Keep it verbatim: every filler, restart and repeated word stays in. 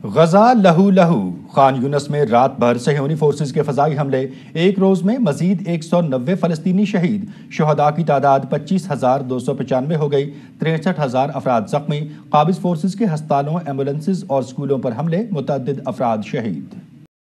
गजा लहू लहू। खान यूनस में रात भर सहयोनी फोर्सेज के फजाई हमले। एक रोज में मजीद एक सौ नब्बे फलस्तीनी शहीद। शुहदा की तादाद पच्चीस हजार दो सौ पचानवे हो गई। तिरसठ हजार अफराद जख्मी। काबिज फोर्सेज के हस्पतालों, एम्बुलेंसेज और स्कूलों पर हमले। मुतअद्दिद अफराद शहीद।